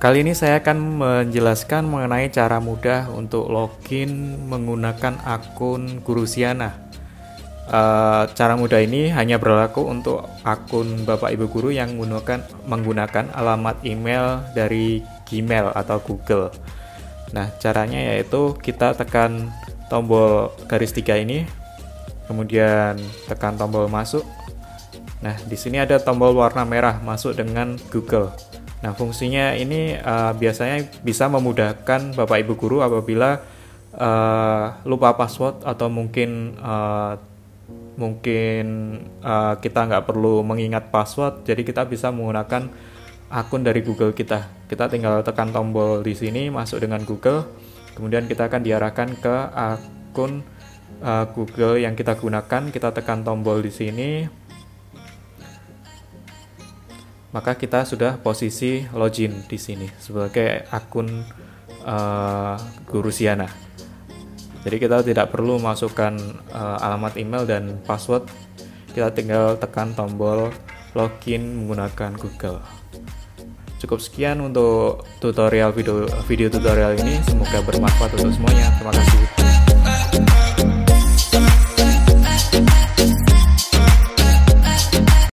Kali ini saya akan menjelaskan mengenai cara mudah untuk login menggunakan akun Gurusiana. Cara mudah ini hanya berlaku untuk akun Bapak Ibu Guru yang menggunakan alamat email dari Gmail atau Google. Nah, caranya yaitu kita tekan tombol garis 3 ini, kemudian tekan tombol masuk. Nah, di sini ada tombol warna merah masuk dengan Google. Nah, fungsinya ini biasanya bisa memudahkan Bapak Ibu Guru apabila lupa password atau mungkin kita nggak perlu mengingat password, jadi kita bisa menggunakan akun dari Google kita. Kita tinggal tekan tombol di sini masuk dengan Google, kemudian kita akan diarahkan ke akun Google yang kita gunakan. Kita tekan tombol di sini, maka kita sudah posisi login di sini sebagai akun Gurusiana. Jadi kita tidak perlu masukkan alamat email dan password. Kita tinggal tekan tombol login menggunakan Google. Cukup sekian untuk video tutorial ini. Semoga bermanfaat untuk semuanya. Terima kasih.